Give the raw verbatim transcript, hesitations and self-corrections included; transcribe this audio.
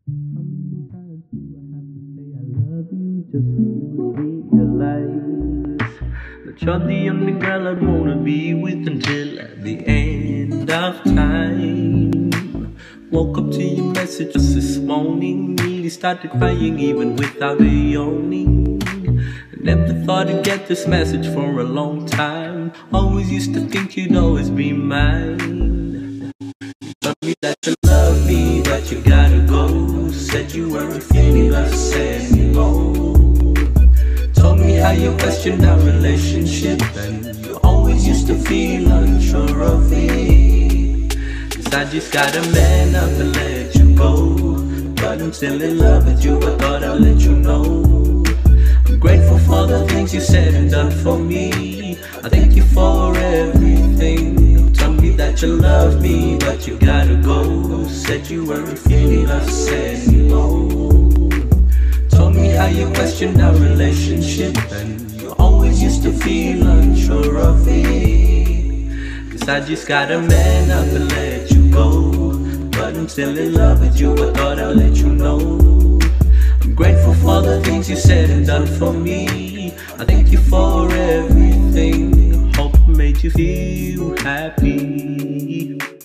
How many times do I have to say I love you just for you to realize that you're the only girl I'd wanna be with until at the end of time? Woke up to your message just this morning, nearly started crying even without a yawning. I never thought I'd get this message for a long time. Always used to think you'd always be mine. Told me that you love me, but you gotta go. Said you weren't feeling us anymore. Told me how you questioned our relationship, and you always used to feel unsure of it. Cause I just got a man up and let you go, but I'm still in love with you, I thought I'd let you know. I'm grateful for the things you said and done for me. I thank you for everything. Told me that you love me, but you gotta go. Said you weren't feeling us anymore. Told me how you questioned our relationship, and you always used to feel unsure of it. Cause I just got a man up and let you go, but I'm still in love with you, I thought I'd let you know. I'm grateful for the things you said and done for me. I thank you for everything. Hope it made you feel happy.